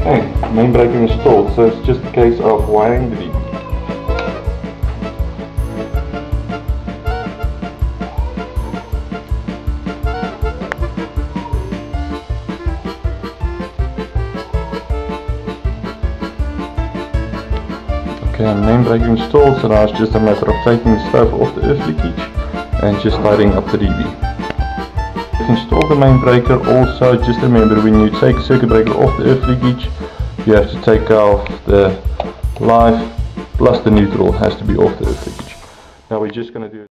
Okay, main breaker installed, so it's just a case of wiring the lead. Okay, main breaker installed, so now it's just a matter of taking the stove off the earth leakage and just tidying up the DB. Install the main breaker. Also, just remember, when you take circuit breaker off the earth leakage, you have to take off the live plus the neutral has to be off the earth leakage. Now we're just going to do